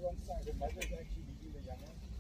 one side. The mother is actually leading the young one.